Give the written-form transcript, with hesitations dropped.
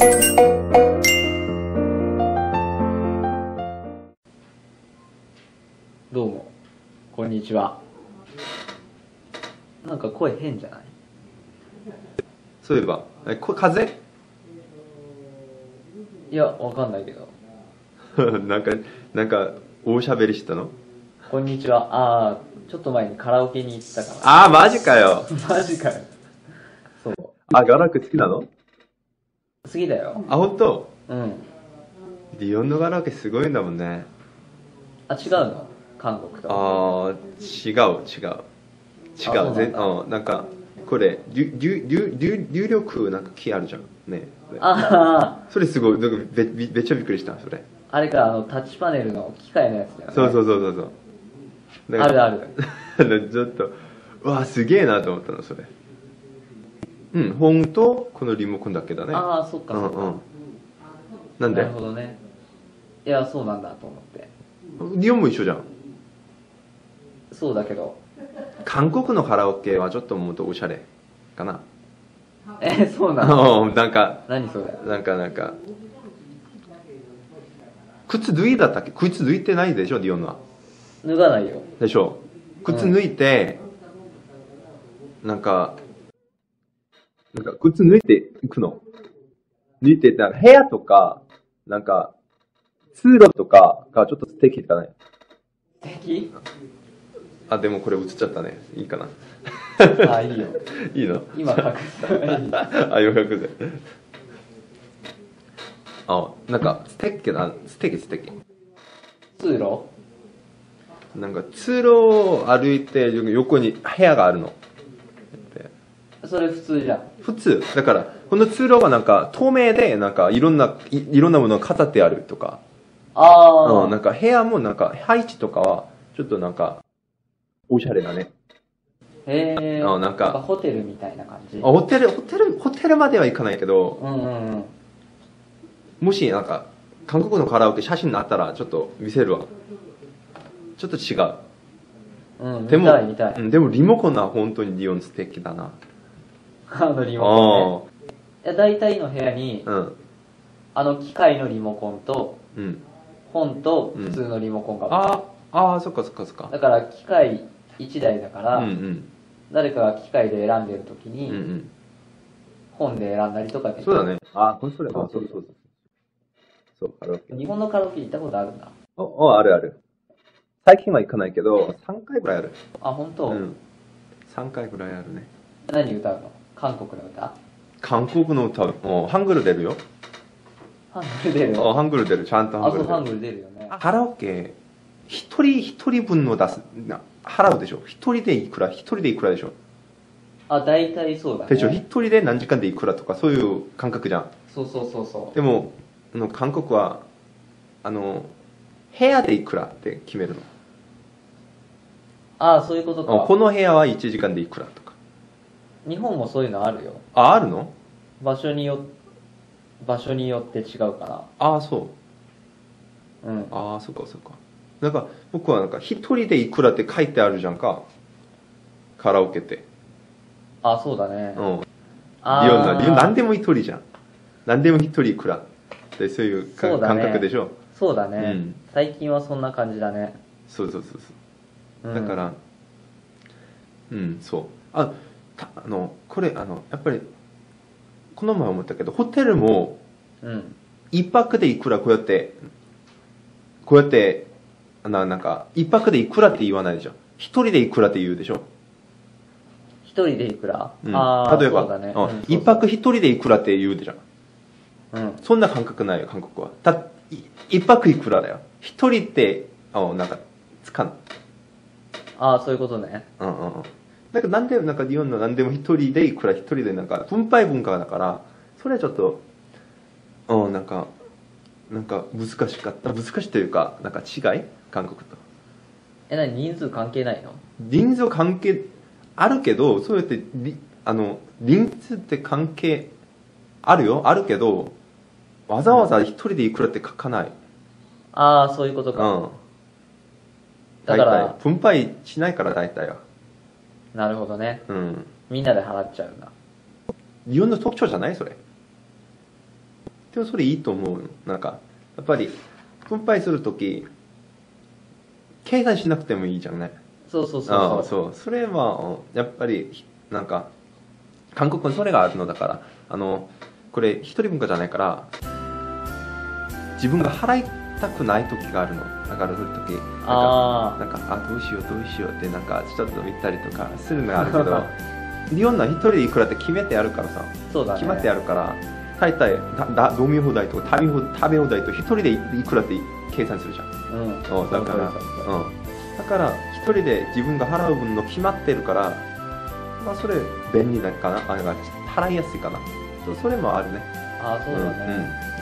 どうも、こんにちは。なんか声変じゃない？ そういえば、風邪いや、わかんないけど。 なんか、大喋りしたの？ こんにちは。ああ、ちょっと前にカラオケに行ったから。 ああ、マジかよ。 マジかよ。そう。 あ、ガラク好きなの？ 好きだよ。 あ、本当？ うん。 リヨンのガラオケすごいんだもんね。 あ、違うの？韓国と。 ああ、違う。なんか、これ、流力なんかキーあるじゃん。ね。 ああ、 それすごい、なんかめっちゃびっくりした、それ。 あれか、タッチパネルの機械のやつだよね。 そう。 あるある。 ちょっと、うわ、すげえなと思ったの、それ。うん、本とこのリモコンだけだね。 ああ、そっかそっか。 なんで？ なるほどね。いや、そうなんだと思って。 リヨンも一緒じゃん。 そうだけど。 韓国のカラオケはちょっともっとおしゃれかな。 そうなの？ なんか、 何それ？ なんか、靴脱いだったっけ？靴脱いてないでしょ、リヨンは。 脱がないよ。 でしょ。靴脱いて、なんか、靴脱いていくの。脱いて、なんか部屋とか、なんか、通路とかがちょっと素敵だね。 素敵？ あ、でもこれ映っちゃったね。いいかな。 あ、いいよ。 いいの？ 今隠した。 あ、よくで。あ、なんか素敵。 通路？ なんか通路を歩いて横に部屋があるの。 それ普通じゃん。 普通。だから、この通路はなんか透明で、なんかいろんなものが飾ってあるとか。 ああ。 なんか部屋もなんか配置とかは、ちょっとなんか、おしゃれだね。 へえ。 なんかホテルみたいな感じ。 ホテルまではいかないけど、もしなんか、韓国のカラオケ写真あったらちょっと見せるわ。ちょっと違う。でも、 見たい。 でもリモコンは本当にリヨン素敵だな。 リモコンね。いや、大体の部屋に、機械のリモコンと、本と普通のリモコンがああ、そっか。 だから機械1台だから、誰かが機械で選んでるときに、本で選んだりとかで。 そうだね。あ、これそう。そう、カラオケ。 日本のカラオケ行ったことあるんだ。 ある。最近は行かないけど、3回ぐらいある。 あ、本当？ 3回ぐらいあるね。 何歌うの？韓国の歌？ 韓国の歌、ハングル出るよ。 ハングル出る？ ハングル出る、ちゃんとハングル出る。 ハングル出るよね。 カラオケ、一人分の払うでしょ。一人でいくらでしょ。 あ、大体そうだね。 でしょ、一人で何時間でいくらとか、そういう感覚じゃん。 そう。 でも、韓国は、部屋でいくらって決めるの。 ああ、そういうことか。 この部屋は1時間でいくらとか。 日本もそういうのあるよ。 あるの？ 場所によって違うかな。 ああ、そう。ああ、そっか。なんか、僕はなんか、一人でいくらって書いてあるじゃんか。カラオケって。 あ、そうだね。 リヨン何でも一人じゃん。何でも一人いくらってそういう感覚でしょ。 そうだね。最近はそんな感じだね。 そう。だから、そう。これ、やっぱり、この前思ったけど、ホテルも、一泊でいくらこうやって、なんか、一泊でいくらって言わないでしょ。一人でいくらって言うでしょ。 一人でいくら？ 例えば、一泊一人でいくらって言うでしょ。そんな感覚ないよ、韓国は。一泊いくらだよ。一人って、なんか、つかん。 ああ、そういうことね。 なんか日本の何でも一人でいくら、一人でなんか、分配文化だから、それはちょっと、なんか難しいというか、なんか違い？韓国と。 人数関係ないの？ 人数関係あるけど、そうやって、人数って関係あるけど、わざわざ一人でいくらって書かない。 ああ、そういうことか。 だから、分配しないから大体は。 なるほどね。みんなで払っちゃうんだ。 日本の特徴じゃないそれ。 でもそれいいと思う。なんかやっぱり分配するとき計算しなくてもいいじゃんね。 そうそうそうそう。それはやっぱりなんか韓国にそれがあるのだから、これ一人文化じゃないから自分が払いたくない時があるの。だからそういう時なんかどうしようってなんかちょっと見たりとかするのがあるけど日本は一人でいくらって決めてやるからさ。 そうだね、 決まってやるから大体飲み放題とか食べ放題と一人でいくらって計算するじゃん。だから一人で自分が払う分の決まってるから、まあそれ便利だかな、払いやすいかな。それもあるね。 そうだね。